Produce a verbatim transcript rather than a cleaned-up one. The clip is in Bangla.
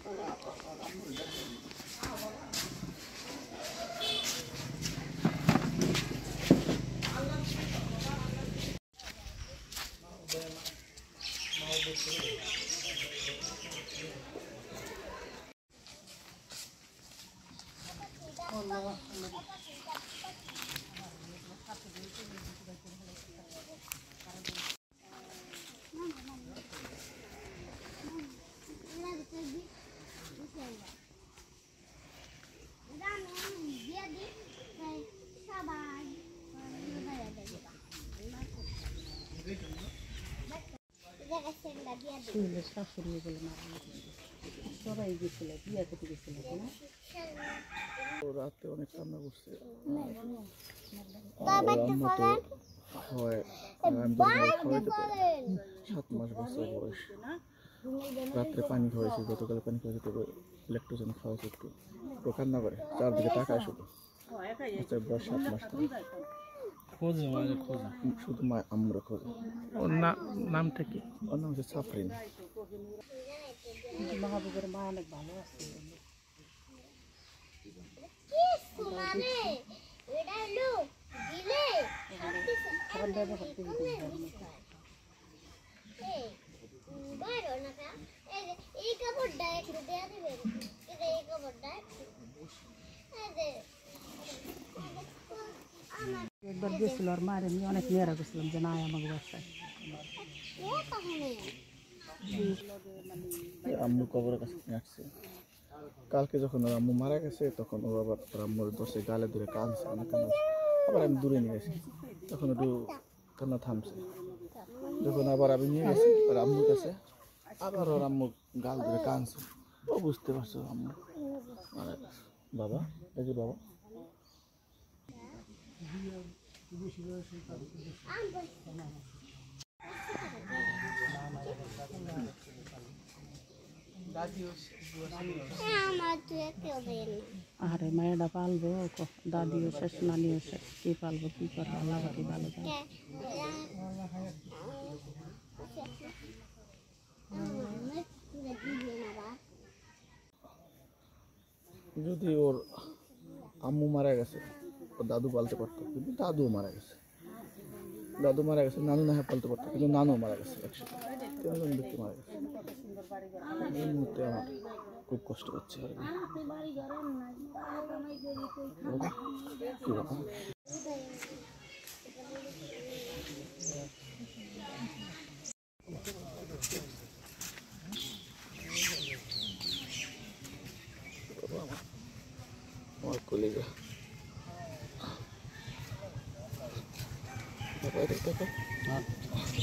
শাশুড়ি বলে মারা সবাই গেছিল বিয়ে করতে গেছিল না রাতে অনেক কান্না করছে সাত মাস বছর বয়স রাত্রে পানি খাওয়াইছি গতকাল পানি খাওয়াইছি তবে ল্যাকটোজেন খাওয়াইছি একটু তো কান্না করে চারদিকে তাকায় শুধু বয়স সাত মাস খোঁজে মায়ের খোঁজে শুধু মা আমরা খোঁজে ওর নামটা কি ওর নাম হচ্ছে সাফরিন মাহবুবের মা অনেক ভালো আছে একবার গেছিল আর মায়ের নিয়ে অনেক মেয়েরা গেছিলাম যে নাই আমাকে বাসায় আম্মু কবরের কাছে আসছে কালকে যখন ওর আম্মু মারা গেছে তখন ও আবার ওর আম্মুর দশে গালে ধরে কাঁদছে অনেক কান্না আবার আমি দূরে নিয়ে গেছি তখন একটু কান্না থামছে যখন আবার আমি নিয়ে গেছি ওর আম্মুর কাছে আবার ওর আম্মু গাল ধরে কাঁদছে ও বুঝতে পারছো আম্মু মারা গেছে বাবা এই যে বাবা আরে মেয়েটা পালবো দাদিও শেষ নানিও শেষ কি পালবো কি করবো আল্লাহ বাকি ভালো জানে যদি ওর আম্মু মারা গেছে ওর দাদু পালতে পারতো কিন্তু দাদুও মারা গেছে দাদু মারা গেছে নানু না পালতে পারতো কিন্তু নানু মারা গেছে একসাথে তিনজন ব্যক্তি মারা গেছে এই মুহূর্তে আমার খুব কষ্ট হচ্ছে আর কি বাবা আমার কলিগা বাবা এটা দেখো